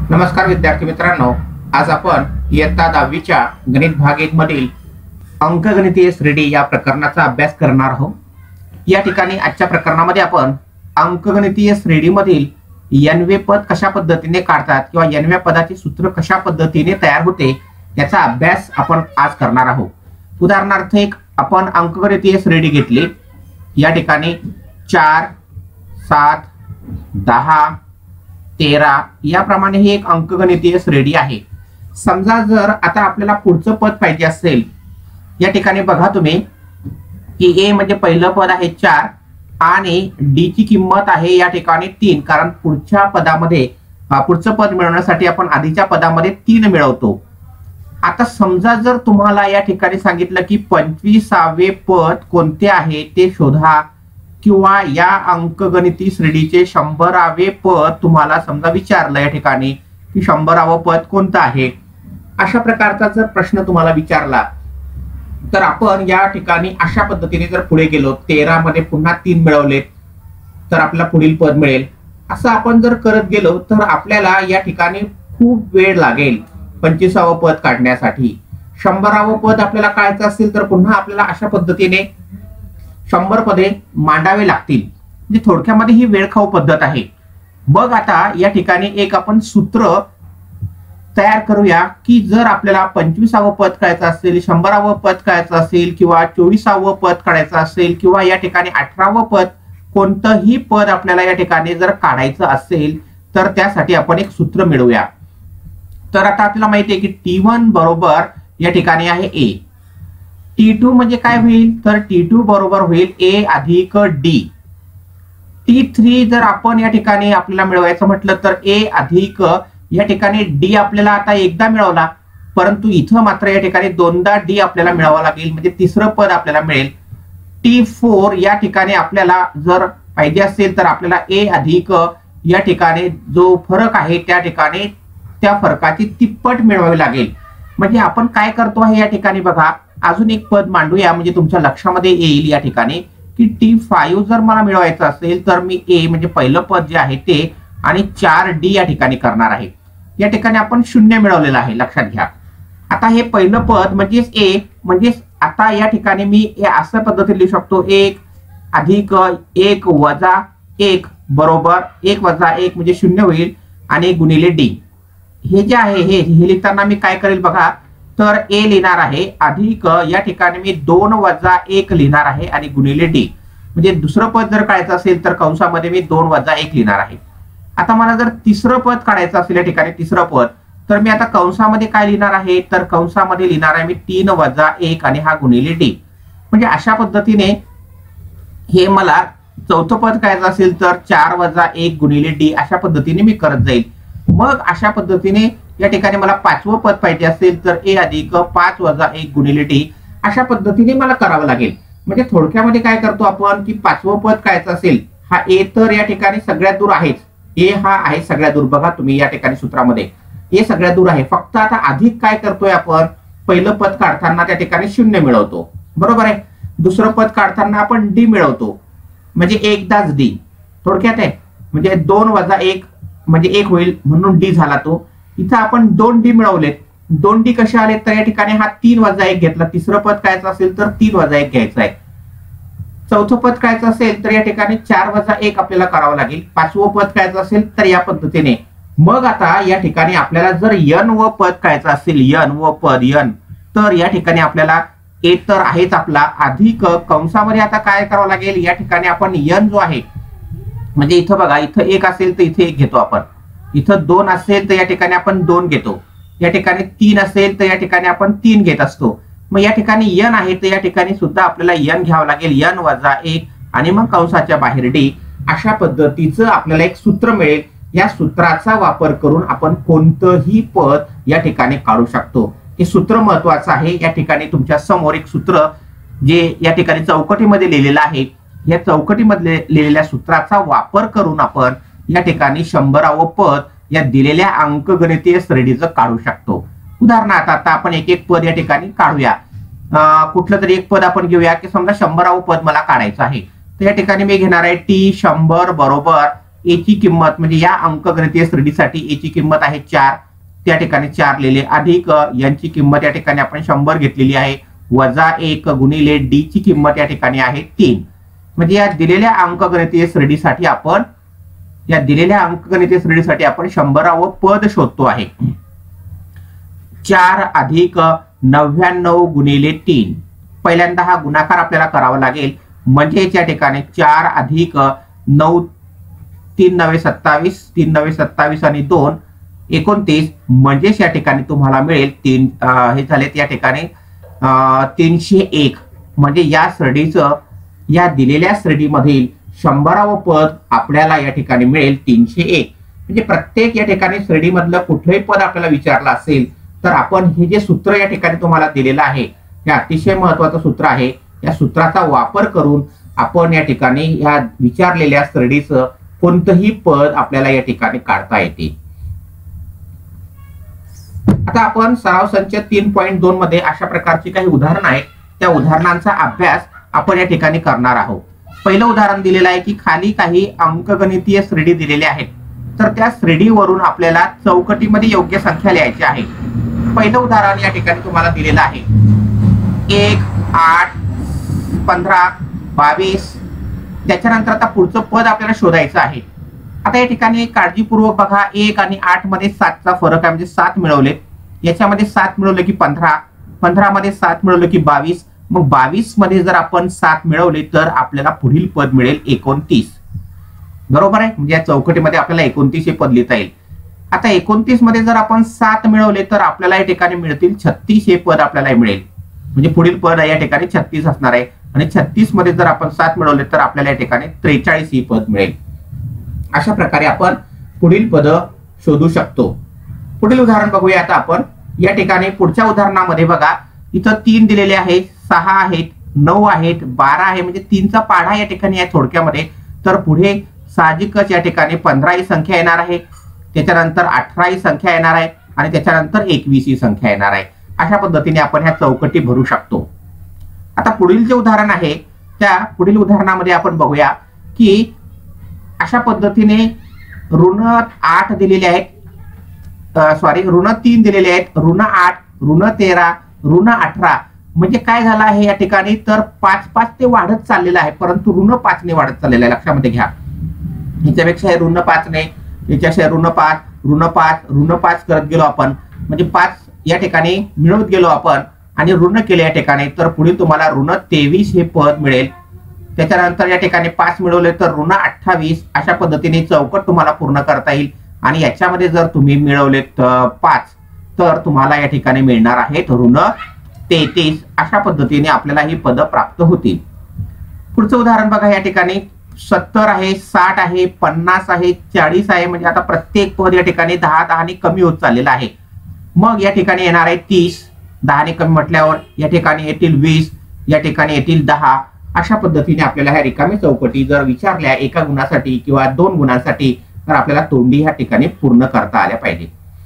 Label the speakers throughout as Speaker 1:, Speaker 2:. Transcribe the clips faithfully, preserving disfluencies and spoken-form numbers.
Speaker 1: नमस्कार विद्यार्थी मित्रांनो, आज आपण इयत्ता दहावीच्या गणित भाग एक मधील अंकगणितीय श्रेणी या प्रकरणाचा अभ्यास करणार आहोत। या ठिकाणी आजच्या प्रकरणामध्ये आपण अंकगणितीय श्रेणीमधील एन-वे पद कशा पद्धतीने काढतात किंवा एन-व्या पदाचे सूत्र कशा पद्धतीने तयार होते याचा अभ्यास आपण आज करणार आहोत। उदाहरणार्थ एक आपण अंकगणितीय श्रेणी घेतली। या ठिकाणी चार, सात, दहा, तेरा याप्रमाणे ही एक अंकगणितीय श्रेणी आहे। समजा जर आता आपल्याला पुढचं पद पाहिजे असेल, या ठिकाणी बघा तुम्ही की ए म्हणजे पहिलं पद आहे चार आणि डी ची किंमत आहे या ठिकाणी तीन, कारण पुढच्या पदामध्ये पुढचं पद मिळवण्यासाठी आपण आधीच्या पदामध्ये तीन मिळवतो। आता समजा जर तुम्हाला या ठिकाणी सांगितलं की पंचवीसावे पद कोणते आहे ते शोधा, किंवा या अंकगणिती श्रेणीचे शंभरावे पद तुम्हाला समजा विचारलं या ठिकाणी की शंभरावं पद कोणतं आहे, अशा प्रकारचा जर प्रश्न तुम्हाला विचारला तर आपण या ठिकाणी अशा पद्धतीने जर पुढे गेलो, तेरा मध्ये पुन्हा तीन मिळवले तर आपल्याला पुढील पद मिळेल। असं आपण जर करत गेलो तर आपल्याला या ठिकाणी खूप वेळ लागेल पंचवीसावं पद काढण्यासाठी। शंभरावं पद आपल्याला काढायचं असेल तर पुन्हा आपल्याला अशा पद्धतीने शंभर पदे मांडावे लागतील। म्हणजे थोडक्यामध्ये ही वेळखाऊ पद्धत आहे। बघ आता या ठिकाणी एक आपण सूत्र तयार करूया की जर आपल्याला पंचवीसावं पद काढायचं असेल, शंभरावं पद काढायचं असेल, किंवा चोवीसावं पद काढायचं असेल, किंवा या ठिकाणी अठरावं पद कोणतंही पद आपल्याला या ठिकाणी जर काढायचं असेल तर त्यासाठी आपण एक सूत्र मिळवूया। तर आता आपल्याला माहिती आहे की टी वन बरोबर या ठिकाणी आहे ए, टी टू म्हणजे काय होईल तर टी टू बरोबर होईल ए अधिक डी। टी थ्री जर आपण या ठिकाणी आपल्याला मिळवायचं म्हटलं तर ए अधिक या ठिकाणी डी आपल्याला आता एकदा मिळवला, परंतु इथं मात्र या ठिकाणी दोनदा डी आपल्याला मिळवावं लागेल, म्हणजे तिसरं पद आपल्याला मिळेल। टी फोर या ठिकाणी आपल्याला जर पाहिजे असेल तर आपल्याला ए अधिक या ठिकाणी जो फरक आहे त्या ठिकाणी त्या फरकाची तिप्पट मिळवावी लागेल। म्हणजे आपण काय करतो आहे या ठिकाणी बघा, अजून एक पद मांडूया म्हणजे तुमच्या लक्षामध्ये येईल या ठिकाणी की टी फाइव्ह जर मला मिळवायचं असेल तर मी ए म्हणजे पहिलं पद जे आहे ते आणि चार डी या ठिकाणी करणार आहे। या ठिकाणी आपण शून्य मिळवलेलं आहे, लक्षात घ्या। आता हे पहिलं पद म्हणजे ए, म्हणजे आता या ठिकाणी मी असं पद्धतीने लिहू शकतो, एक अधिक एक वजा एक बरोबर एक वजा एक म्हणजे शून्य होईल आणि गुणिले डी। हे जे आहे हे हे लिहिताना मी काय करेल बघा, तर ए लिहिणार आहे अधिक या ठिकाणी मी दोन वजा एक लिहिणार आहे आणि गुणिले डी, म्हणजे दुसरं पद जर काढायचं असेल तर कंसामध्ये मी दोन वजा एक लिहिणार आहे। आता मला जर तिसरं पद काढायचं असेल या ठिकाणी तिसरं पद, तर मी आता कंसामध्ये काय लिहिणार आहे तर कंसामध्ये लिहिणार आहे मी तीन वजा एक आणि हा गुणिले डी। म्हणजे अशा पद्धतीने हे मला चौथं पद काढायचं असेल तर चार वजा एक गुणिले डी अशा पद्धतीने मी करत जाईल। मग अशा पद्धतीने या ठिकाणी मला पाचवं पद पाहिजे असेल तर ए अधिक पाच वजा एक गुणिले डी अशा पद्धतीने मला करावं लागेल। म्हणजे थोडक्यामध्ये काय करतो आपण की पाचवं पद काढायचं असेल, हा ए तर या ठिकाणी सगळ्यात दूर आहेच, ए हा आहे सगळ्यात दूर, बघा तुम्ही या ठिकाणी सूत्रामध्ये ए सगळ्यात दूर आहे। फक्त आता अधिक काय करतोय आपण, पहिलं पद काढताना त्या ठिकाणी शून्य मिळवतो, बरोबर आहे। दुसरं पद काढताना आपण डी मिळवतो, म्हणजे एकदाच डी, थोडक्यात आहे म्हणजे दोन वजा एक म्हणजे एक होईल म्हणून डी झाला तो। इथं आपण दोन डी मिळवलेत, दोन डी कसे आले तर या ठिकाणी हा तीन वजा एक घेतला, तिसरं पद काढायचं असेल तर तीन वजा एक घ्यायचं आहे, चौथं पद काढायचं असेल तर या ठिकाणी चार वजा एक आपल्याला करावं लागेल, पाचवं पद काढायचं असेल तर या पद्धतीने। मग आता या ठिकाणी आपल्याला जर यन व पद काढायचं असेल, यन व पद यन, तर या ठिकाणी आपल्याला ए तर आहेच आपला अधिक कंसामध्ये आता काय करावं लागेल, या ठिकाणी आपण यन जो आहे म्हणजे इथं बघा इथं एक असेल तर इथे एक घेतो आपण, इथं दोन असेल तर या ठिकाणी आपण दोन घेतो, या ठिकाणी तीन असेल तर या ठिकाणी आपण तीन घेत असतो। मग या ठिकाणी यन आहे तर या ठिकाणी सुद्धा आपल्याला यन घ्यावं लागेल, यन वजा एक आणि मग कंसाच्या बाहेर डी। अशा पद्धतीचं आपल्याला एक सूत्र मिळेल। या सूत्राचा वापर करून आपण कोणतंही पद या ठिकाणी काढू शकतो। हे सूत्र महत्वाचं आहे। या ठिकाणी तुमच्या समोर एक सूत्र जे या ठिकाणी चौकटीमध्ये लिहिलेलं आहे, या चौकटीमध्ये लिहिलेल्या सूत्राचा वापर करून आपण या ठिकाणी शंभरावं पद या दिलेल्या अंकगणितीय श्रेणीचं काढू शकतो। उदाहरणार्थ आता आपण एक एक पद या ठिकाणी काढूया। कुठलं तरी एक पद आपण घेऊया की समजा शंभरावं पद मला काढायचं आहे, तर या ठिकाणी मी घेणार आहे टी शंभर बरोबर ए ची किंमत म्हणजे या अंकगणितीय श्रेणीसाठी ए ची किंमत आहे चार, त्या ठिकाणी चार लिहिले, अधिक यांची किंमत या ठिकाणी आपण शंभर घेतलेली आहे, वजा एक गुणिले डी ची किंमत या ठिकाणी आहे तीन. म्हणजे या दिलेल्या अंकगणितीय श्रेणीसाठी आपण या दिलेल्या अंकगणितीय श्रेणीसाठी आपण शंभरावं पद शोधतो आहे. चार अधिक नव्याण्णव गुणिले तीन. पहिल्यांदा हा गुणाकार आपल्याला करावा लागेल, म्हणजे या ठिकाणी चार अधिक नऊ, तीन नवे सत्तावीस, तीन नवे सत्तावीस आणि दोन एकोणतीस, म्हणजेच या ठिकाणी तुम्हाला मिळेल तीन हे झालेत या ठिकाणी तीनशे एक. म्हणजे या श्रेणीचं या दिलेल्या श्रेणीमधील शंभरावं पद आपल्याला या ठिकाणी मिळेल तीनशे एक. म्हणजे प्रत्येक या ठिकाणी श्रेणीमधलं कुठलंही पद आपल्याला विचारलं असेल तर आपण हे जे सूत्र या ठिकाणी तुम्हाला दिलेलं आहे हे अतिशय महत्वाचं सूत्र आहे. या सूत्राचा वापर करून आपण या ठिकाणी या विचारलेल्या श्रेणीचं कोणतंही पद आपल्याला या ठिकाणी काढता येते. आता आपण सराव संच तीन पॉईंट दोन मध्ये अशा प्रकारची काही उदाहरण आहेत, त्या उदाहरणांचा अभ्यास आपण या ठिकाणी करणार आहोत. पहिलं उदाहरण दिलेलं आहे की खाली काही अंकगणितीय श्रेणी दिलेल्या आहेत, तर त्या श्रेणीवरून आपल्याला चौकटीमध्ये योग्य संख्या लिहायची आहे. पहिलं उदाहरण या ठिकाणी तुम्हाला दिलेलं आहे एक, आठ, पंधरा, बावीस. त्याच्यानंतर आता पुढचं पद आपल्याला शोधायचं आहे. आता या ठिकाणी काळजीपूर्वक बघा, एक आणि आठ मध्ये सातचा फरक आहे, म्हणजे सात मिळवले. याच्यामध्ये सात मिळवलं की पंधरा, पंधरा मध्ये सात मिळवलं की बावीस, मग बावीस मध्ये जर आपण सात मिळवले तर आपल्याला पुढील पद मिळेल एकोणतीस. बरोबर आहे, म्हणजे या चौकटीमध्ये आपल्याला एकोणतीस हे पद लिहिता येईल. आता एकोणतीस मध्ये जर आपण सात मिळवले तर आपल्याला या ठिकाणी मिळतील छत्तीस हे पद आपल्याला मिळेल. म्हणजे पुढील पद या ठिकाणी छत्तीस असणार आहे, आणि छत्तीस मध्ये जर आपण सात मिळवले तर आपल्याला या ठिकाणी त्रेचाळीस ही पद मिळेल. अशा प्रकारे आपण पुढील पद शोधू शकतो. पुढील उदाहरण बघूया आता आपण. या ठिकाणी पुढच्या उदाहरणामध्ये बघा, इथं तीन दिलेले आहेत, सहा आहेत, नऊ आहेत, बारा आहे, म्हणजे तीनचा पाढा या ठिकाणी आहे थोडक्यामध्ये. तर पुढे साहजिकच या ठिकाणी पंधरा ही संख्या येणार आहे, त्याच्यानंतर अठरा ही संख्या येणार आहे, आणि त्याच्यानंतर एकवीस ही संख्या येणार आहे. अशा पद्धतीने आपण ह्या चौकटी भरू शकतो. आता पुढील जे उदाहरण आहे त्या पुढील उदाहरणामध्ये आपण बघूया की अशा पद्धतीने ऋण आठ दिलेले आहेत, सॉरी ऋण तीन दिलेले आहेत, ऋण आठ, ऋण तेरा, ऋण अठरा. म्हणजे काय झालं आहे या ठिकाणी, तर पाच पाच ते वाढत चाललेलं आहे, परंतु ऋण पाच ने वाढत चाललेलं आहे. लक्षामध्ये घ्या, ह्याच्यापेक्षा हे ऋण पाच ने, याच्यापेक्षा ऋण पाच, ऋण पाच, ऋण पाच करत गेलो आपण, म्हणजे पाच या ठिकाणी मिळवत गेलो आपण आणि ऋण केले या ठिकाणी, तर पुढे तुम्हाला ऋण तेवीस हे पद मिळेल. त्याच्यानंतर या ठिकाणी पाच मिळवले तर ऋण अठ्ठावीस. अशा पद्धतीने चौकट तुम्हाला पूर्ण करता येईल. आणि याच्यामध्ये जर तुम्ही मिळवलेत पाच तर तुम्हाला या ठिकाणी मिळणार आहेत ऋण तेहतीस. अशा पद्धतीने आपल्याला ही पद प्राप्त होतील. पुढचं उदाहरण बघा, या ठिकाणी सत्तर आहे, साठ आहे, पन्नास आहे, चाळीस आहे. म्हणजे आता प्रत्येक पद या ठिकाणी दहा दहाने कमी होत चाललेलं आहे. मग या ठिकाणी येणार आहे तीस, दहाने कमी म्हटल्यावर या ठिकाणी येतील वीस, या ठिकाणी येतील दहा. अशा पद्धतीने आपल्याला ह्या रिकामी चौकटी जर विचारल्या एका गुणासाठी किंवा दोन गुणांसाठी तर आपल्याला तोंडी ह्या ठिकाणी पूर्ण करता आल्या पाहिजे.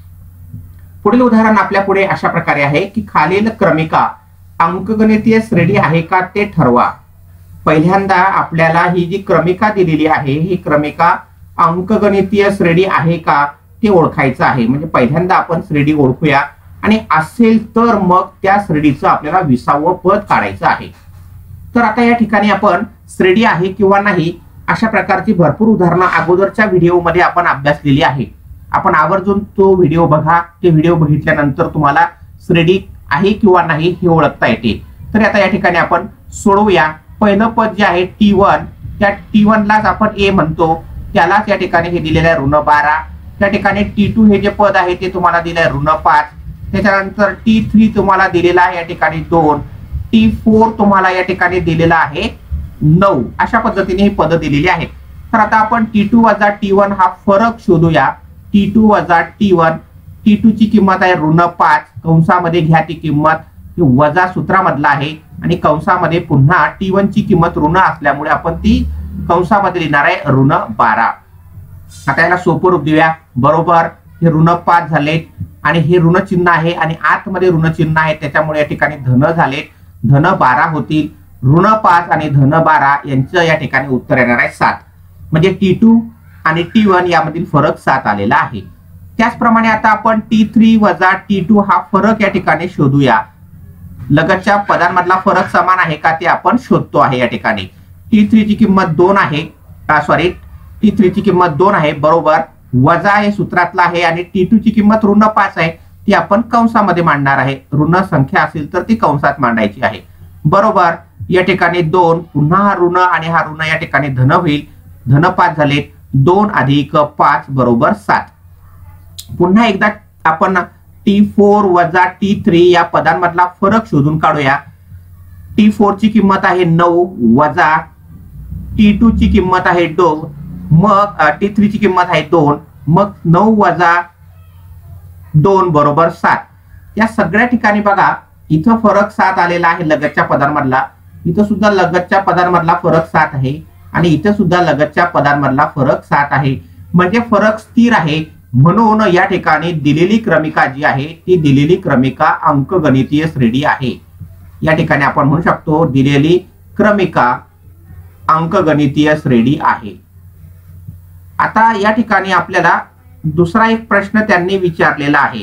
Speaker 1: पुढील उदाहरण आपल्या पुढे अशा प्रकारे आहे की खालील क्रमिका अंकगणितीय श्रेणी आहे का ते ठरवा. पहिल्यांदा आपल्याला ही जी क्रमिका दिलेली आहे ही क्रमिका अंकगणितीय श्रेणी आहे का ते ओळखायचं आहे. म्हणजे पहिल्यांदा आपण श्रेणी ओळखूया, आणि असेल तर मग त्या श्रेणीचं आपल्याला विसावं पद काढायचं आहे. तर आता या ठिकाणी आपण श्रेणी आहे किंवा नाही अशा प्रकारची भरपूर उदाहरणं अगोदरच्या व्हिडिओमध्ये आपण अभ्यासलेली आहे. आपण आवर्जून तो व्हिडिओ बघा. ते व्हिडिओ बघितल्यानंतर तुम्हाला श्रेणी आहे किंवा नाही हे ओळखता येते. तर आता या ठिकाणी आपण सोडवूया. पहिलं पद जे आहे टी वन, त्या टी वन लाच आपण ए म्हणतो, त्यालाच या ठिकाणी हे दिलेलं आहे ऋण बारा. त्या ठिकाणी टी टू हे जे पद आहे ते तुम्हाला दिलं आहे ऋण पाच. त्याच्यानंतर टी थ्री तुम्हाला दिलेला आहे या ठिकाणी दोन. टी फोर तुम्हाला या ठिकाणी दिलेला आहे नऊ. अशा पद्धतीने ही पद दिलेली आहेत. तर आता आपण टी टू वजा टी वन हा फरक शोधूया. टी टू वजा टी वन, टी टू ची किंमत आहे ऋण पाच, कंसामध्ये घ्या ती किंमत, वजा सूत्रामधला आहे, आणि कंसामध्ये पुन्हा टी वन ची किंमत ऋण असल्यामुळे आपण ती कंसामध्ये लिहिणार आहे ऋण बारा. आता याला सोपं रूप देऊया. बरोबर, हे ऋण पाच झाले आणि हे ऋण चिन्ह आहे आणि आतमध्ये ऋण चिन्ह आहे, त्याच्यामुळे या ठिकाणी धन झाले, धन बारा होतील. ऋण पाच आणि धन बारा यांचं या ठिकाणी उत्तर येणार आहे सात. म्हणजे टी टू आणि टी वन यामधील फरक सात आलेला आहे। त्याचप्रमाणे आता आपण टी थ्री वजा टी टू हा फरक या ठिकाणी शोधूया। लगतच्या पदांमधला फरक समान आहे का ते आपण शोधतो आहे। या ठिकाणी टी थ्री ची किंमत दोन आहे, सॉरी टी थ्री ची किंमत दोन आहे बरोबर, वजा हे सूत्रातला आहे आणि टी टू ची किंमत ऋण पाच आहे, ती आपण कंसामध्ये मांडणार आहे। ऋण संख्या असेल तर ती कंसात मांडायची आहे बरोबर। या ठिकाणी दोन, पुन्हा हा ऋण आणि हा ऋण या ठिकाणी धन होईल, धन पाच झाले, दोन अधिक पाच बरोबर सात। पुन्हा एकदा आपण टी फोर वजा टी थ्री या पदांमधला फरक शोधून काढूया। टी फोर ची किंमत आहे नऊ, वजा टी टू ची किंमत आहे दोन, मग टी थ्री ची किंमत आहे दोन, मग नऊ वजा दोन बरोबर सात। या सगळ्या ठिकाणी बघा इथं फरक सात आलेला आहे लगतच्या पदांमधला, इथं सुद्धा लगतच्या पदांमधला फरक सात आहे आणि इथं सुद्धा लगतच्या पदांमधला फरक सात आहे, म्हणजे फरक स्थिर आहे। म्हणून या ठिकाणी दिलेली क्रमिका जी आहे ती दिलेली क्रमिका अंकगणितीय श्रेणी आहे। या ठिकाणी आपण म्हणू शकतो दिलेली क्रमिका अंकगणितीय श्रेणी आहे। आता या ठिकाणी आपल्याला दुसरा एक प्रश्न त्यांनी विचारलेला आहे।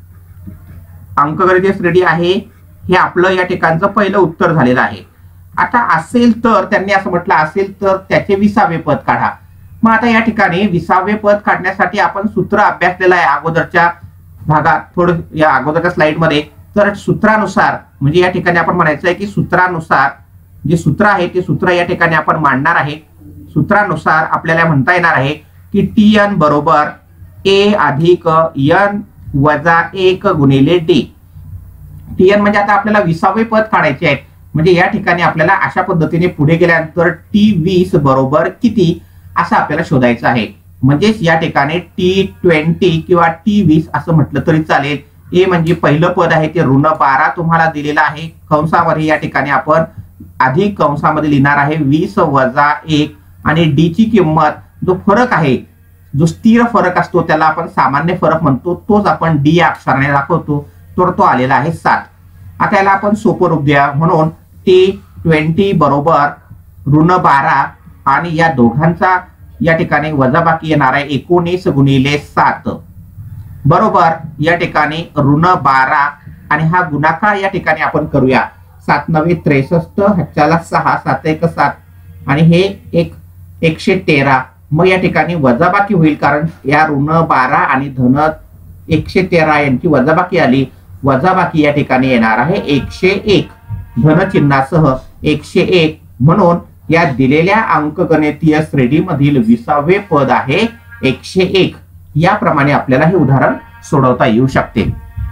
Speaker 1: अंकगणितीय श्रेणी आहे हे आपलं या ठिकाणचं पहिलं उत्तर झालेलं आहे। आता असेल तर त्यांनी असं म्हटलं असेल तर त्याचे विसावे पद काढा। मग आता या ठिकाणी विसावे पद काढण्यासाठी आपण सूत्र अभ्यासलेलं आहे अगोदरच्या भागात, थोडं या अगोदरच्या स्लाइड मध्ये। तर सूत्रानुसार म्हणजे या ठिकाणी आपण म्हणायचं आहे की सूत्रानुसार जे सूत्र आहे ते सूत्र या ठिकाणी आपण मांडणार आहे। सूत्रानुसार आपल्याला म्हणता येणार आहे की टी एन बरोबर ए अधिक एन वजा एक गुणिले डी। टी एन म्हणजे आता आपल्याला विसावे पद काढायचे आहेत, म्हणजे या ठिकाणी आपल्याला अशा पद्धतीने पुढे गेल्यानंतर टी वीस बरोबर किती असं आपल्याला शोधायचं आहे। म्हणजेच या ठिकाणी टी ट्वेंटी किंवा टी वीस असं म्हटलं तरी चालेल। ए म्हणजे पहिलं पद आहे ते ऋण बारा तुम्हाला दिलेलं आहे कंसामध्ये, या ठिकाणी आपण अधिक कंसामध्ये लिहिणार आहे वीस वजा एक, आणि डी ची किंमत जो फरक आहे जो स्थिर फरक असतो त्याला आपण सामान्य फरक म्हणतो, तोच आपण डी या अक्षराने दाखवतो, तर तो आलेला आहे सात। आता याला आपण सोपं रूप द्या, म्हणून टी ट्वेंटी बरोबर ऋण बारा आणि या दोघांचा या ठिकाणी वजाबाकी येणार आहे एकोणीस गुणिले सात बरोबर। या ठिकाणी ऋण बारा आणि हा गुणाकार या ठिकाणी आपण करूया, सात नवे त्रेसष्ट, हच्चाला सहा, सात एक सात आणि हे एक एकशे तेरा। मग या ठिकाणी वजाबाकी होईल कारण या ऋण बारा आणि धन एकशे तेरा यांची वजाबाकी आली, वजाबाकी या ठिकाणी येणार आहे एकशे एक धन चिन्हासह एकशे एक। म्हणून या दिलेल्या अंकगणितीय श्रेणीमधील विसावे पद आहे एकशे एक। याप्रमाणे आपल्याला हे उदाहरण सोडवता येऊ शकते।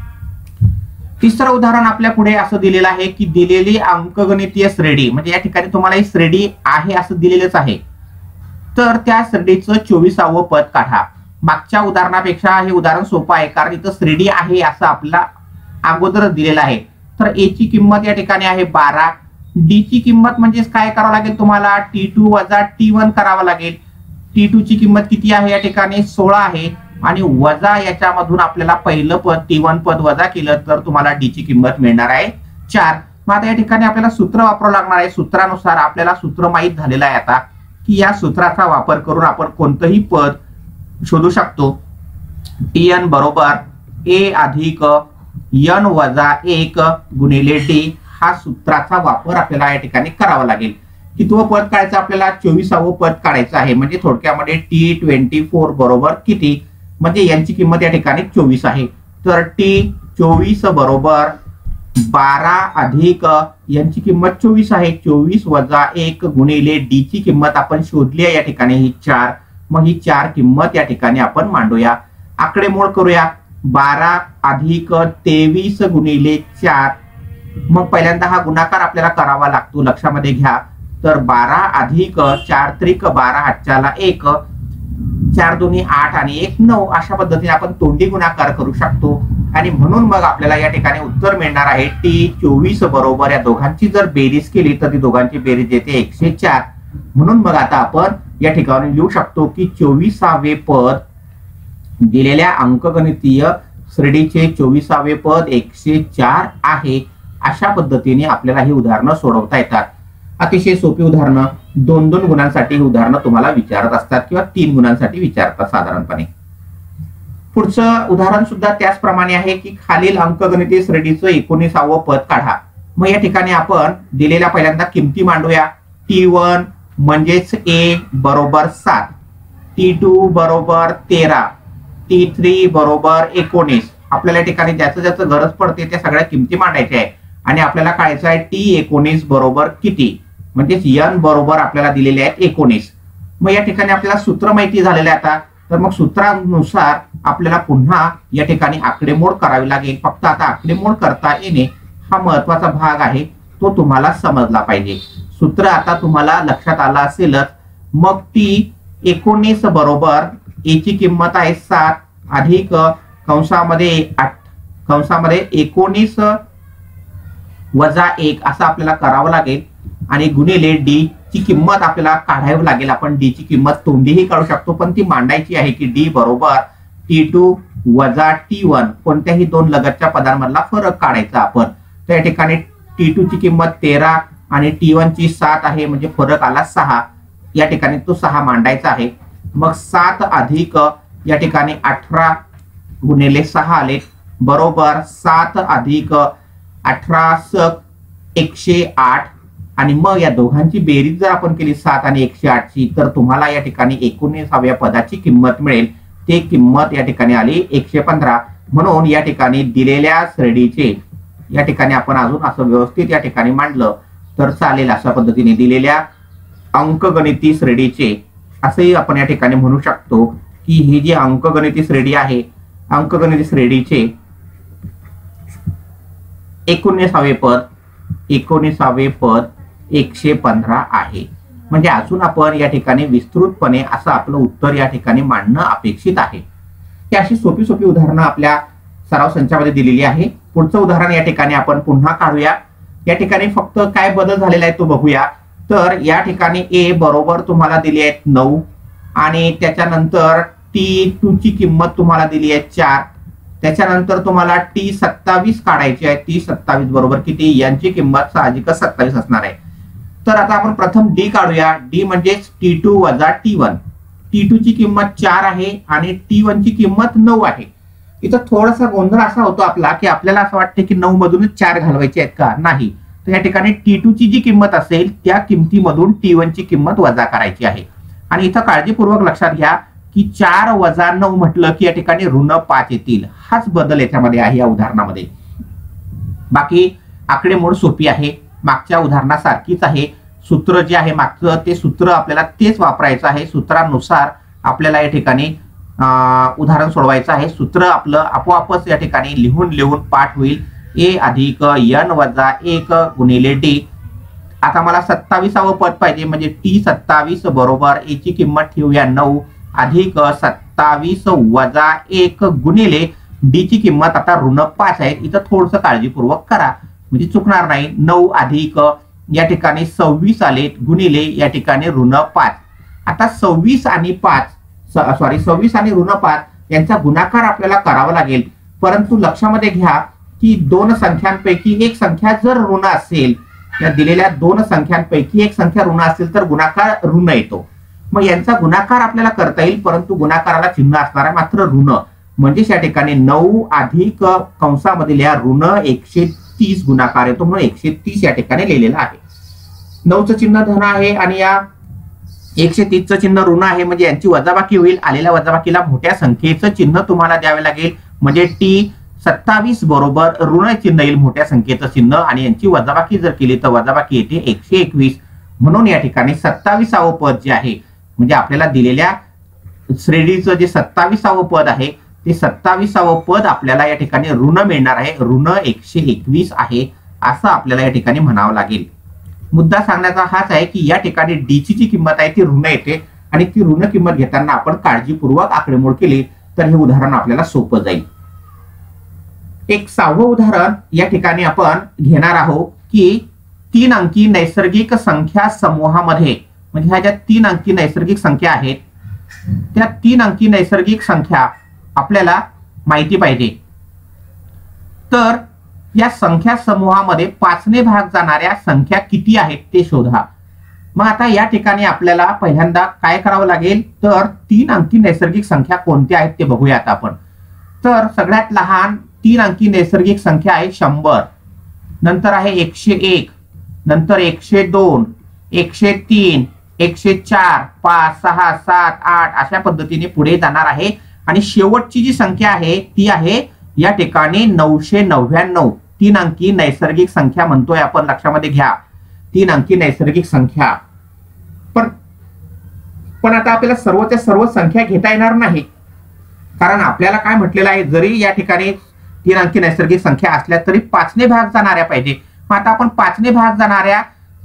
Speaker 1: तिसरं उदाहरण आपल्या पुढे असं दिलेलं आहे की दिलेली अंकगणितीय श्रेणी, म्हणजे या ठिकाणी तुम्हाला ही श्रेणी आहे असं दिलेलंच आहे, तर त्या श्रेणीचं चोवीसावं पद काढा। मागच्या उदाहरणापेक्षा हे उदाहरण सोपं आहे कारण इथं श्रेणी आहे असं आपल्याला अगोदरच दिलेलं आहे। तर ए ची किंमत या ठिकाणी आहे बारा, डी ची किंमत म्हणजे काय करावं लागेल तुम्हाला टी टू वजा टी वन करावं लागेल। टी टू ची किंमत किती आहे या ठिकाणी सोळा आहे आणि वजा याच्यामधून आपल्याला पहिलं पद टी वन पद वजा केलं तर तुम्हाला डी ची किंमत मिळणार आहे चार। मग आता या ठिकाणी आपल्याला सूत्र वापरावं लागणार आहे। सूत्रानुसार आपल्याला सूत्र माहित झालेलं आहे आता की या सूत्राचा वापर करून आपण कोणतंही पद शोधू शकतो। टी एन बरोबर ए अधिक एन वजा एक गुणिले डी हा सूत्राचा वापर आपल्याला या ठिकाणी करावा लागेल। कितवं पद काढायचं आपल्याला चोवीसावं पद काढायचं आहे, म्हणजे थोडक्यामध्ये टी ट्वेंटी फोर बरोबर किती, म्हणजे यांची किंमत या ठिकाणी चोवीस आहे। तर टी चोवीस बरोबर बारा अधिक यांची किंमत चोवीस आहे, चोवीस वजा एक गुणिले डी ची किंमत आपण शोधली आहे या ठिकाणी ही चार। मग ही चार किंमत या ठिकाणी आपण मांडूया, आकडेमोड करूया। बारा अधिक तेवीस गुणिले चार, मग पहिल्यांदा हा गुणाकार आपल्याला करावा लागतो, लक्षामध्ये घ्या। तर बारा अधिक चार त्रिक बारा, हातच्याला एक, चार दोन्ही आठ आणि एक नऊ, अशा पद्धतीने आपण तोंडी गुणाकार करू शकतो। आणि म्हणून मग आपल्याला या ठिकाणी उत्तर मिळणार आहे टी चोवीस बरोबर या दोघांची जर बेरीज केली तर ती दोघांची बेरीज येते एकशे चार। म्हणून मग आता आपण या ठिकाणी लिहू शकतो की चोवीसावे पद दिलेल्या अंकगणितीय श्रेणीचे चोवीसावे पद एकशे चार आहे। अशा पद्धतीने आपल्याला ही उदाहरणं सोडवता येतात। अतिशय सोपी उदाहरणं, दोन दोन गुणांसाठी उदाहरणं तुम्हाला विचारत असतात किंवा तीन गुणांसाठी विचारतात साधारणपणे. पुढचं उदाहरण सुद्धा त्याचप्रमाणे आहे की खालील अंकगणितीय श्रेणीचं एकोणीसावं पद काढा. मग या ठिकाणी आपण दिलेल्या पहिल्यांदा किमती मांडूया. टी वन म्हणजेच ए बरोबर सात, टी टू बरोबर तेरा, टी थ्री बरोबर एकोणीस. आपल्याला या ठिकाणी ज्याचं ज्याचं गरज पडते त्या सगळ्या किमती मांडायच्या आहे आणि आपल्याला काढायचं आहे टी एकोणीस बरोबर किती, म्हणजेच एन बरोबर आपल्याला दिलेले आहेत एकोणीस. मग या ठिकाणी आपल्याला सूत्र माहिती झालेलं आहे आता, तर मग सूत्रानुसार आपल्याला पुन्हा या ठिकाणी आकडेमोड करावी लागेल. फक्त आता आकडेमोड करता येणे हा महत्वाचा भाग आहे, तो तुम्हाला समजला पाहिजे. सूत्र आता तुम्हाला लक्षात आलं असेलच. मग टी एकोणीस बरोबर ए ची किंमत आहे सात अधिक कंसामध्ये आठ कंसामध्ये एकोणीस वजा एक असं आपल्याला करावं लागेल आणि गुणिले डी ची किंमत आपल्याला काढावी लागेल. आपण डी ची किंमत तोंडीही काढू शकतो, पण ती मांडायची आहे की डी बरोबर टी टू वजा टी वन, कोणत्याही दोन लगतच्या पदांमधला फरक काढायचा आपण. तर या ठिकाणी टी टू ची किंमत तेरा आणि टी वन ची सात आहे, म्हणजे फरक आला सहा. या ठिकाणी तो सहा मांडायचा आहे. मग सात अधिक या ठिकाणी अठरा गुणिले सहा आले बरोबर सात अधिक अठरा सक एकशे आठ. आणि मग या दोघांची बेरीज जर आपण केली सात आणि एकशे आठ ची, तर तुम्हाला या ठिकाणी एकोणीसाव्या पदाची किंमत मिळेल. ते किंमत या ठिकाणी आली एकशे पंधरा. म्हणून या ठिकाणी दिलेल्या श्रेणीचे या ठिकाणी आपण अजून असं व्यवस्थित या ठिकाणी मांडलं तर चालेल. अशा पद्धतीने दिलेल्या अंकगणिती श्रेणीचे असंही आपण या ठिकाणी म्हणू शकतो की ही जी अंकगणिती श्रेणी आहे, अंकगणिती श्रेणीचे एकोणीसावे पद एकोणीसावे पद एकशे पंधरा आहे. म्हणजे अजून आपण या ठिकाणी विस्तृतपणे असं आपलं उत्तर या ठिकाणी मांडणं अपेक्षित आहे. ही अशी सोपी सोपी उदाहरणं आपल्या सराव संचामध्ये दिलेली आहे. पुढचं उदाहरण या ठिकाणी आपण पुन्हा काढूया. या ठिकाणी फक्त काय बदल झालेला आहे तो बघूया. तर या ठिकाणी ए बरोबर तुम्हाला दिली आहे नऊ आणि त्याच्यानंतर टी टू ची किंमत तुम्हाला दिली आहे चार. त्याच्यानंतर तुम्हाला टी सत्तावीस काढायची आहे. टी सत्तावीस बरोबर किती, यांची किंमत साहजिकच सत्तावीस असणार आहे. तर आता आपण प्रथम डी काढूया. डी म्हणजे टी टू वजा टी वन. टी टू ची किंमत चार आहे आणि टी वन ची किंमत नऊ आहे. इथं थोडासा गोंधळ असा होतो आपला की आपल्याला असं वाटतं की नऊ मधूनच चार घालवायचे आहेत का, नाही. तर या ठिकाणी टी टू ची जी किंमत असेल त्या किमतीमधून टी वन ची किंमत वजा करायची आहे. आणि इथं काळजीपूर्वक लक्षात घ्या की चार वजा नऊ म्हटलं की या ठिकाणी ऋण पाच येतील. हाच बदल याच्यामध्ये आहे या उदाहरणामध्ये. बाकी आकडेमोड सोपी आहे, मागच्या उदाहरणासारखीच आहे. सूत्र जे आहे मागचं ते सूत्र आपल्याला तेच वापरायचं आहे. सूत्रानुसार आपल्याला या ठिकाणी उदाहरण सोडवायचं आहे. सूत्र आपलं आपोआपच या ठिकाणी लिहून लिहून पाठ होईल. ए अधिक एन वजा एक गुणिले डी. आता मला सत्तावीसावं पद पाहिजे, म्हणजे टी सत्तावीस बरोबर ए ची किंमत ठेवूया नऊ अधिक सत्तावीस वजा एक गुणिले डी ची किंमत आता ऋण पाच आहे. इथं थोडस काळजीपूर्वक करा म्हणजे चुकणार नाही. नऊ अधिक या ठिकाणी सव्वीस आले गुणिले या ठिकाणी ऋण पाच. आता सव्वीस आणि पाच सॉरी सव्वीस आणि ऋण पाच यांचा गुणाकार आपल्याला करावा लागेल. परंतु लक्षामध्ये घ्या की दोन संख्यांपैकी एक संख्या जर ऋण असेल, या दिलेल्या दोन संख्यांपैकी एक संख्या ऋण असेल तर गुणाकार ऋण येतो. मग यांचा गुणाकार आपल्याला करता येईल, परंतु गुणाकाराला चिन्ह असणार आहे मात्र ऋण. म्हणजे या ठिकाणी नऊ अधिक कंसामधील या ऋण एकशे तीस गुणाकार येतो, म्हणून एकशे तीस या ठिकाणी लिहिलेलं आहे. नऊचं चिन्ह धन आहे आणि या एकशे तीस चं चिन्ह ऋण आहे, म्हणजे यांची वजाबाकी होईल. आलेल्या वजाबाकीला मोठ्या संख्येचं चिन्ह तुम्हाला द्यावे लागेल. म्हणजे टी सत्तावीस बरोबर ऋण चिन्ह येईल, मोठ्या संख्येचं चिन्ह, आणि यांची वजाबाकी जर केली तर वजाबाकी येते एकशे एकवीस. म्हणून या ठिकाणी सत्तावीसावं पद जे आहे, म्हणजे आपल्याला दिलेल्या श्रेणीचं जे सत्तावीसावं पद आहे ते सत्तावीसावं पद आपल्याला या ठिकाणी ऋण मिळणार आहे. ऋण एकशे एकवीस आहे असं आपल्याला या ठिकाणी म्हणावं लागेल. मुद्दा सांगण्याचा हाच आहे की या ठिकाणी डी ची जी किंमत आहे ती ऋण येते आणि ती ऋण किंमत घेताना आपण काळजीपूर्वक आकडेमोड केली तर हे उदाहरण आपल्याला सोपं जाईल. एक सहावं उदाहरण या ठिकाणी आपण घेणार आहोत की तीन अंकी नैसर्गिक संख्या समूहामध्ये, म्हणजे ह्या ज्या तीन अंकी नैसर्गिक संख्या आहेत त्या तीन अंकी नैसर्गिक संख्या आपल्याला माहिती पाहिजे. तर या संख्या समूहामध्ये पाचने भाग जाणाऱ्या संख्या किती आहेत ते शोधा. मग आता या ठिकाणी आपल्याला पहिल्यांदा काय करावं लागेल, तर तीन अंकी नैसर्गिक संख्या कोणत्या आहेत ते बघूयात आपण. तर सगळ्यात लहान तीन अंकी नैसर्गिक संख्या आहे शंभर, नंतर आहे एकशे एक, नंतर एकशे दोन, एकशे तीन, एकशे चार, पाच, सहा, सात, आठ अशा पद्धतीने पुढे जाणार आहे. आणि शेवटची जी संख्या आहे ती आहे या ठिकाणी नऊशे नव्याण्णव. तीन अंकी नैसर्गिक संख्या म्हणतोय आपण, लक्षामध्ये घ्या, तीन अंकी नैसर्गिक संख्या. पण पण आता आपल्याला सर्वच्या सर्व संख्या घेता येणार नाही, कारण आपल्याला काय म्हटलेलं आहे, जरी या ठिकाणी तीन अंकी नैसर्गिक संख्या असल्या तरी पाचने भाग जाणाऱ्या पाहिजे. मग आता आपण पाचने भाग जाणाऱ्या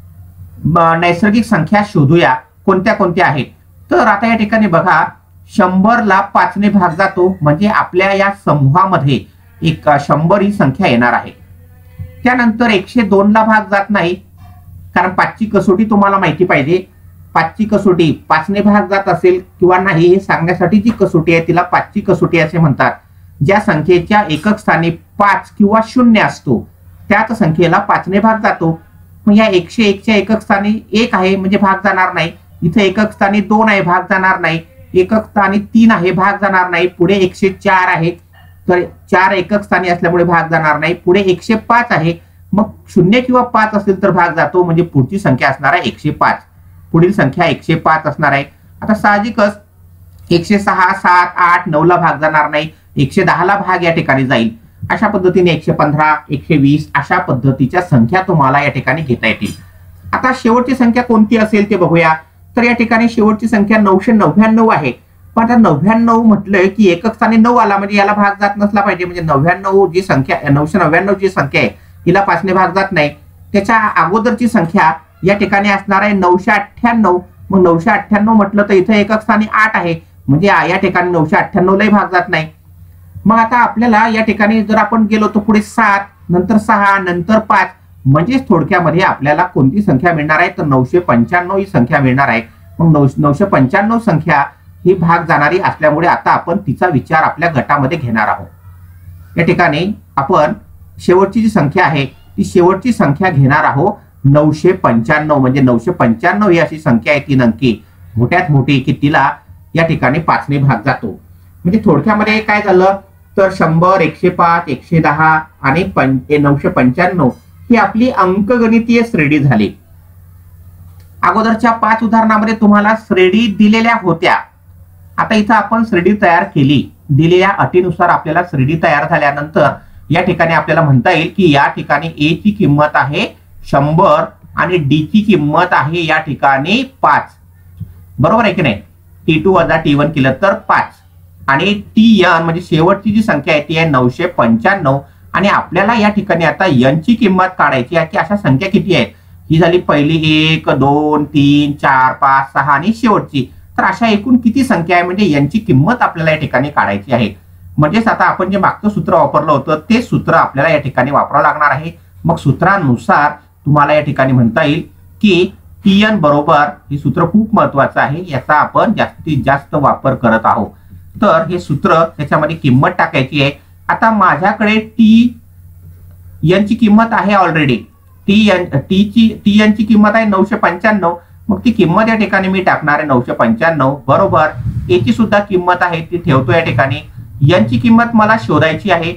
Speaker 1: नैसर्गिक संख्या शोधूया, कोणत्या कोणत्या आहेत. तर आता या ठिकाणी बघा, शंभर ला पाचने भाग जातो म्हणजे आपल्या या समूहामध्ये एक शंभर ही संख्या येणार आहे. त्यानंतर एकशे दोन ला भाग जात नाही, कारण पाचची कसोटी तुम्हाला माहिती पाहिजे. पाचची कसोटी पाचने भाग जात असेल किंवा नाही हे सांगण्यासाठी जी कसोटी आहे तिला पाचची कसोटी असे म्हणतात. ज्या संख्येच्या एकक स्थानी पाच किंवा शून्य असतो त्याच संख्येला पाचने भाग जातो. मग या एकशे एकच्या एकक स्थानी एक आहे म्हणजे भाग जाणार नाही. इथे एकक स्थानी दोन आहे, भाग जाणार नाही. एकक स्थानी तीन आहे, भाग जाणार नाही. पुढे एकशे चार आहे, तर चार एकक स्थानी असल्यामुळे भाग जाणार नाही. पुढे एकशे पाच आहे, मग शून्य किंवा पाच असेल तर भाग जातो, म्हणजे पुढची संख्या असणार आहे एकशे पाच. पुढील संख्या एकशे पाच असणार आहे. आता साहजिकच एकशे सहा, सात, आठ, नऊ ला भाग जाणार नाही. एकशे दहा ला भाग या ठिकाणी जाईल. अशा पद्धतीने एकशे पंधरा, एकशे वीस अशा पद्धतीच्या संख्या तुम्हाला या ठिकाणी घेता येतील. आता शेवटची संख्या कोणती असेल ते बघूया. तर या ठिकाणी शेवटची संख्या नऊशे नव्याण्णव आहे. पण आता नव्याण्णव म्हटलंय की एकक स्थानी नऊ आला म्हणजे याला भाग जात नसला पाहिजे. म्हणजे नव्याण्णव जी संख्या नऊशे नव्याण्णव जी संख्या आहे हिला पाचने भाग जात नाही. त्याच्या अगोदरची संख्या या ठिकाणी असणार आहे नऊशे अठ्ठ्याण्णव. मग नऊशे अठ्ठ्याण्णव म्हटलं तर इथे एकक स्थानी आठ आहे म्हणजे या ठिकाणी नऊशे अठ्ठ्याण्णव लाही भाग जात नाही. मग आता आपल्याला या ठिकाणी जर आपण गेलो तर पुढे सात, नंतर सहा, नंतर पाच, म्हणजेच थोडक्यामध्ये आपल्याला कोणती संख्या मिळणार आहे तर नऊशे पंच्याण्णव ही संख्या मिळणार आहे. मग नऊ नऊशे पंच्याण्णव संख्या ही भाग जाणारी असल्यामुळे आता आपण तिचा विचार आपल्या गटामध्ये घेणार आहोत. या ठिकाणी आपण शेवटची जी संख्या आहे ती शेवटची संख्या घेणार आहोत नऊशे पंच्याण्णव. म्हणजे नऊशे पंच्याण्णव ही अशी संख्या आहे तीन अंकी, मोठ्यात मोठी, की तिला या ठिकाणी पाचने भाग जातो. म्हणजे थोडक्यामध्ये काय झालं तर शंभर, एकशे पाच, एकशे दहा आणि नऊशे पंच्याण्णव ही आपली अंकगणितीय श्रेणी झाली. अगोदरच्या पाच उदाहरणामध्ये तुम्हाला श्रेणी दिलेल्या होत्या. आता इथं आपण श्रेणी तयार केली. दिलेल्या अटीनुसार आपल्याला श्रेणी तयार झाल्यानंतर या ठिकाणी आपल्याला म्हणता येईल की या ठिकाणी ए ची किंमत आहे शंभर आणि डी ची किंमत आहे या ठिकाणी पाच. बरोबर आहे की नाही? टी टू वजा टी वन केलं तर पाच. आणि टी एन म्हणजे शेवटची जी संख्या आहे ती आहे नऊशे पंच्याण्णव. आणि आपल्याला या ठिकाणी आता एन ची किंमत काढायची आहे की अशा संख्या किती आहेत. ही झाली पहिली एक, दोन, तीन, चार, पाच, सहा आणि शेवटची. तर अशा एकूण किती संख्या आहे म्हणजे यांची किंमत आपल्याला या ठिकाणी काढायची आहे. म्हणजेच आता आपण जे मागचं सूत्र वापरलं होतं ते सूत्र आपल्याला या ठिकाणी वापरावं लागणार आहे. मग सूत्रानुसार तुम्हाला या ठिकाणी म्हणता येईल की टी एन बरोबर, हे सूत्र खूप महत्वाचं आहे, याचा आपण जास्तीत जास्त वापर करत आहोत. तर हे सूत्र त्याच्यामध्ये किंमत टाकायची आहे. आता माझ्याकडे टी एन ची किंमत आहे ऑलरेडी. टी एन टी ची टी एन ची किंमत आहे नऊशे पंच्याण्णव. मग ती किंमत या ठिकाणी मी टाकणार आहे नऊशे पंच्याण्णव बरोबर. ए ची सुद्धा किंमत आहे ती ठेवतो या ठिकाणी. एन ची किंमत मला शोधायची आहे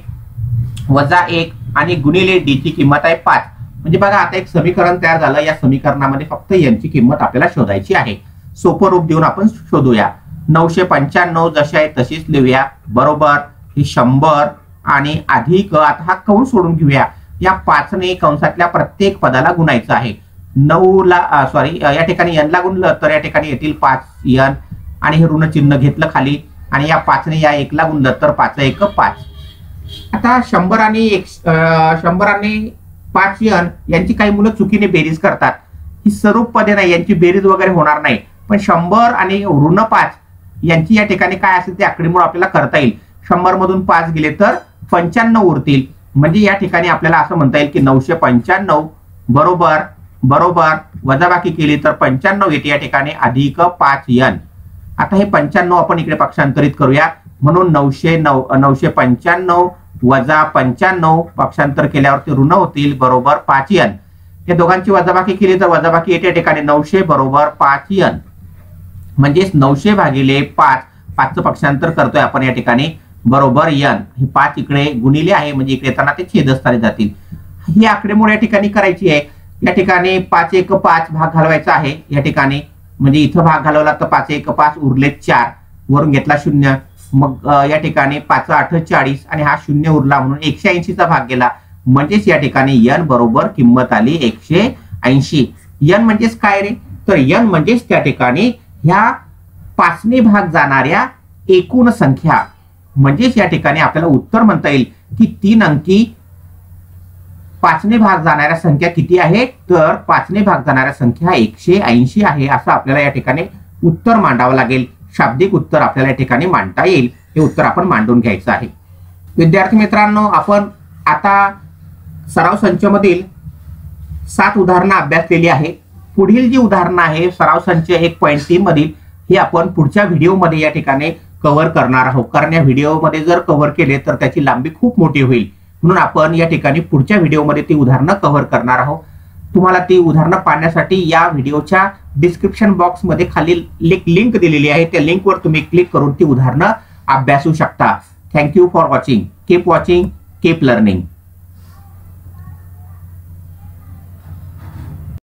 Speaker 1: वजा एक आणि गुणिले डी ची किंमत आहे पाच. म्हणजे बघा आता एक समीकरण तयार झालं. या समीकरणामध्ये फक्त एन ची किंमत आपल्याला शोधायची आहे. सोपं रूप देऊन आपण शोधूया. नऊशे पंच्याण्णव जशी आहे तशीच लिहूया बरोबर. ही शंभर आणि अधिक, आता हा कंस सोडून घेऊया. या पाचने कंसातल्या प्रत्येक पदाला गुणायचं आहे. नऊ ला सॉरी या ठिकाणी एन ला गुणलं तर या ठिकाणी येतील पाच एन आणि हे ऋण चिन्ह घेतलं खाली आणि या पाचने या एक ला गुणलं तर पाच एक पाच. आता शंभर आणि एक शंभर आणि पाच एन यांची काही मुलं चुकीने बेरीज करतात. ही स्वरूप पदे नाही, यांची बेरीज वगैरे होणार नाही. पण शंभर आणि ऋण पाच यांची या ठिकाणी काय असेल ते आकडेमोड आपल्याला करता येईल. शंभर मधून पाच गेले तर पंच्याण्णव उरतील. म्हणजे या ठिकाणी आपल्याला असं म्हणता येईल की नऊशे पंच्याण्णव बरोबर बरोबर वजाबाकी केली तर पंच्याण्णव येते या ठिकाणी अधिक पाच एन. आता हे पंच्याण्णव आपण इकडे पक्षांतरित करूया. म्हणून नऊशे नऊ नऊशे पंच्याण्णव वजा पंच्याण्णव पक्षांतर केल्यावरती ऋण होतील बरोबर पाच एन. या दोघांची वजाबाकी केली तर वजाबाकी येते या ठिकाणी नऊशे बरोबर पाच यन, म्हणजेच नऊशे भागिले पाच, पाचचं पक्षांतर करतोय आपण या ठिकाणी बरोबर यन. हे पाच इकडे गुणिले आहे म्हणजे इकडे येताना ते छेदस्थानी जातील. ही आकडेमोड या ठिकाणी करायची आहे. या ठिकाणी पाच एक पाच भाग घालवायचा आहे या ठिकाणी, म्हणजे इथं भाग घालवला तर पाच एक पाच उरले चार, वरून घेतला शून्य, मग या ठिकाणी पाच आठ चाळीस आणि हा शून्य उरला म्हणून एकशे ऐंशी चा भाग गेला, म्हणजेच या ठिकाणी यन बरोबर किंमत आली एकशे ऐंशी. यन म्हणजेच काय रे, तर यन म्हणजेच त्या ठिकाणी ह्या पाचने भाग जाणाऱ्या एकूण संख्या, म्हणजेच या ठिकाणी आपल्याला उत्तर म्हणता येईल की तीन अंकी पाचने भाग जाणाऱ्या संख्या किती आहे, तर पाचने भाग जाणाऱ्या संख्या एकशे ऐंशी आहे, असं आपल्याला या ठिकाणी उत्तर मांडावं लागेल. शाब्दिक उत्तर आपल्याला या ठिकाणी मांडता येईल. हे उत्तर आपण मांडून घ्यायचं आहे. विद्यार्थी मित्रांनो, आपण आता सराव संच मधील सात उदाहरणं अभ्यासलेली आहे. पुढील जी उदाहरणं आहे सराव संच एक पॉईंट तीन मधील, हे आपण पुढच्या व्हिडिओमध्ये या ठिकाणी कव्हर करणार आहोत. कारण या व्हिडिओमध्ये जर कव्हर केले तर त्याची लांबी खूप मोठी होईल, म्हणून आपण या ठिकाणी पुढच्या व्हिडिओमध्ये ती उदाहरणं कव्हर करणार आहोत. तुम्हाला ती उदाहरणं पाहण्यासाठी या व्हिडिओच्या डिस्क्रिप्शन बॉक्स मध्ये खाली एक लिंक दिलेली आहे, त्या लिंकवर तुम्ही क्लिक करून ती उदाहरणं अभ्यासू शकता. Thank you for watching. Keep watching, keep learning.